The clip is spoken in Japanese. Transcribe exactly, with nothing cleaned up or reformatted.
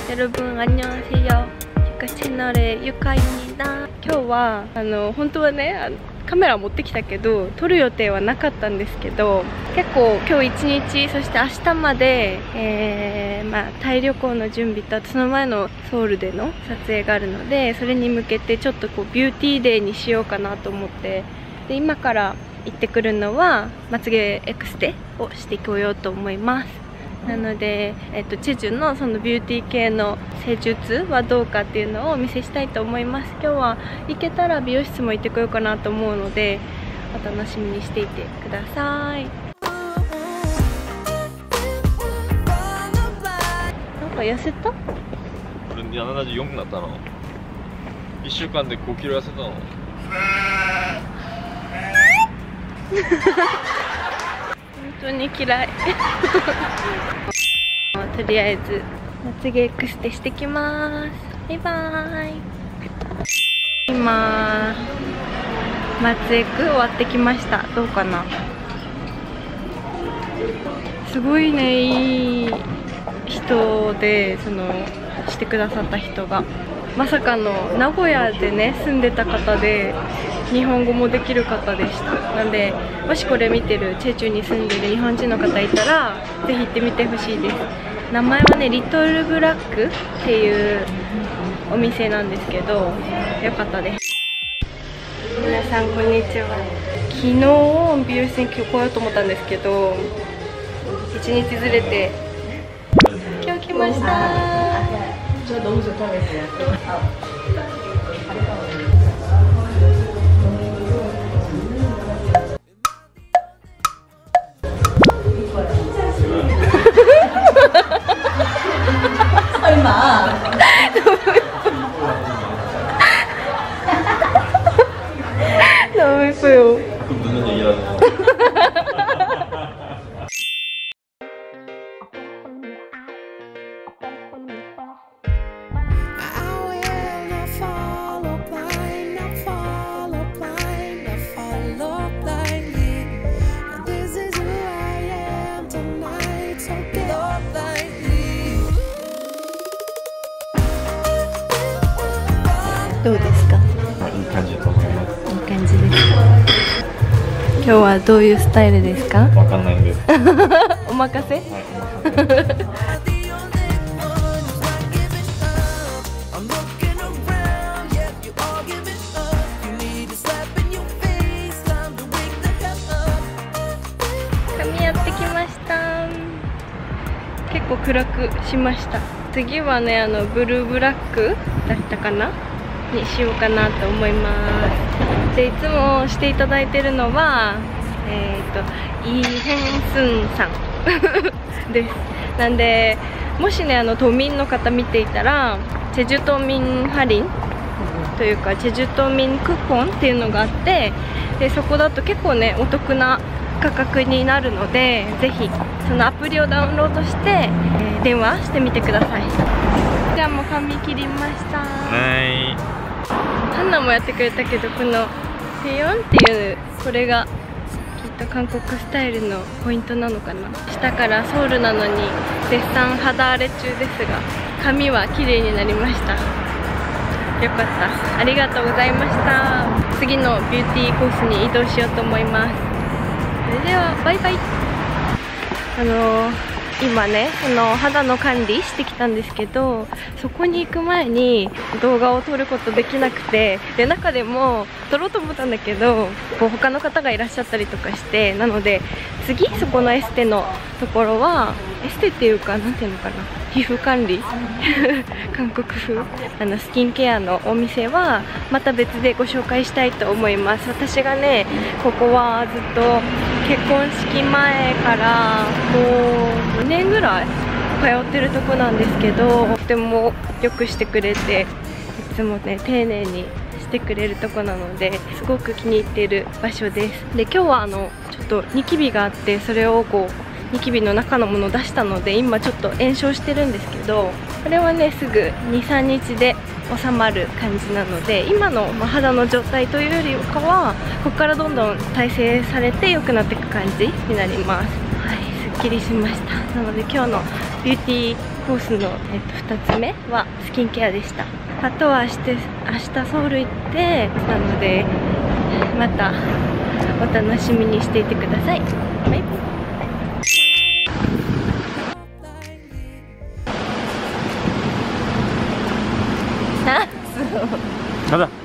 여러분 안녕하세요. 유카 채널의 유카입니다. 今日はあの本当はねカメラ持ってきたけど撮る予定はなかったんですけど、結構今日一日そして明日まで、えーまあ、タイ旅行の準備とあとその前のソウルでの撮影があるので、それに向けてちょっとこうビューティーデーにしようかなと思って、で今から行ってくるのはまつげエクステをしてこようと思います。なので、えっと、チェジュのそのビューティー系の施術はどうかっていうのをお見せしたいと思います。今日は行けたら美容室も行ってこようかなと思うので、お楽しみにしていてください。なんか痩せた？ 俺ななじゅうよんになったの。いっしゅうかんでごキロ痩せたの。 本当に嫌い。とりあえずまつげエクステしてきます。バイバーイ。今まつエク終わってきました。どうかな。すごいね、いい人で、そのしてくださった人がまさかの名古屋でね住んでた方で、日本語もできる方でした。なんでもしこれ見てるチェジュに住んでる日本人の方いたらぜひ行ってみてほしいです。名前はねリトルブラックっていうお店なんですけど、よかったです。皆さんこんにちは。昨日美容室に今日来ようと思ったんですけどいちにちずれて今日来ました。너무 예뻐요. 듣는 얘기라서. どうですか？ いい感じだと思います。 いい感じですか？今日はどういうスタイルですか？ わかんないんです。 お任せ？ はい、お任せ。 髪やってきました。結構暗くしました。次はね、あのブルーブラックだったかなにしようかなと思います。でいつもしていただいてるのはえっ、ー、とイ・ヘンスンさんです。なんでもしねあの都民の方見ていたらチェジュ島民ハリンというかチェジュ島民クーポンっていうのがあって、でそこだと結構ねお得な価格になるので、ぜひそのアプリをダウンロードして、えー、電話してみてください。じゃあもう髪切りました。 はい。 ハンナもやってくれたけど、このペヨンっていうこれがきっと韓国スタイルのポイントなのかな。下からソウルなのに絶賛肌荒れ中ですが、髪は綺麗になりました。よかった。ありがとうございました。次のビューティーコースに移動しようと思います。それではバイバイ。あのー今ねその肌の管理してきたんですけど、そこに行く前に動画を撮ることできなくて、で中でも撮ろうと思ったんだけどこう他の方がいらっしゃったりとかして、なので次そこのエステのところはエステっていうかなんていうのかな、皮膚管理韓国風あのスキンケアのお店はまた別でご紹介したいと思います。私がねここはずっと結婚式前からもうにねんぐらい通ってるとこなんですけど、とてもよくしてくれて、いつもね丁寧にしてくれるとこなのですごく気に入っている場所です。で今日はあのちょっとニキビがあって、それをこうニキビの中のものを出したので今ちょっと炎症してるんですけど、これはねすぐにさんにちで収まる感じなので、今のまあ肌の状態というよりかはここからどんどん再生されて良くなっていく感じになります。はい、すっきりしました。なので今日のビューティーコースの、えっと、ふたつめはスキンケアでした。あとは明日、明日ソウル行ってなので、またお楽しみにしていてください。バイバイ。あ、そう。 가자.